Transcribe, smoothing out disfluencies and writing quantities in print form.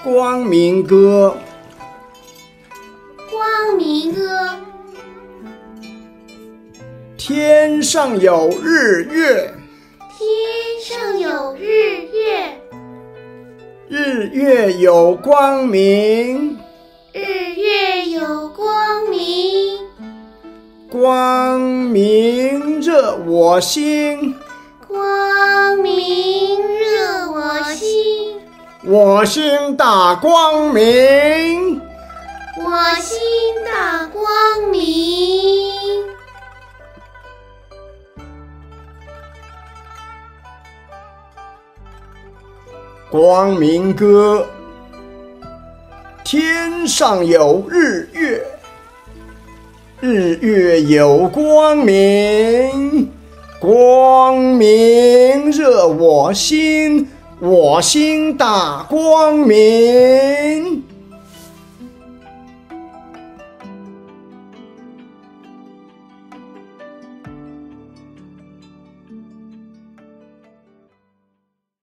光明歌， 光明歌。 天上有日月， 天上有日月， 日月有光明， 日月有光明， 光明热我心， 光明热我心， 我心大光明， 我心大光明。 光明歌，天上有日月，日月有光明，光明热我心，我心大光明。